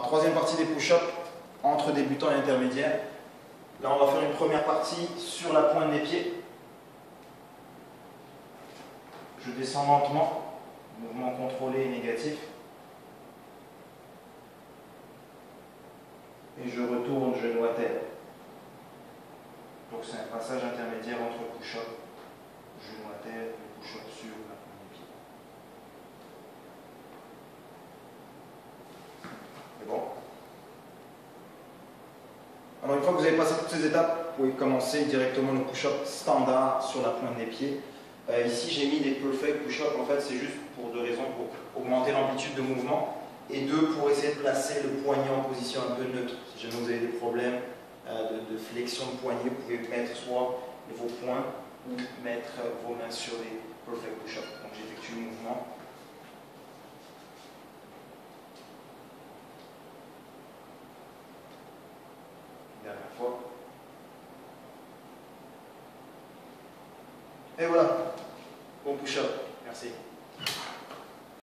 troisième partie des push-ups entre débutants et intermédiaires. Là, on va faire une première partie sur la pointe des pieds. Je descends lentement, mouvement contrôlé et négatif. Et je retourne genou à terre. Donc c'est un passage intermédiaire entre push-up, genou à terre et push-up sur la pointe des pieds. C'est bon. Alors une fois que vous avez passé toutes ces étapes, vous pouvez commencer directement le push-up standard sur la pointe des pieds. Ici j'ai mis des perfect push-up, en fait c'est juste pour deux raisons, pour augmenter l'amplitude de mouvement et deux pour essayer de placer le poignet en position un peu neutre. Si jamais vous avez des problèmes de flexion de poignet, vous pouvez mettre soit vos poings ou mettre vos mains sur les perfect push-up. Donc j'effectue le mouvement. Dernière fois. Et voilà, bon push-up. Merci.